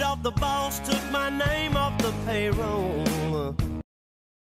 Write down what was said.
thought the boss took my name off the payroll.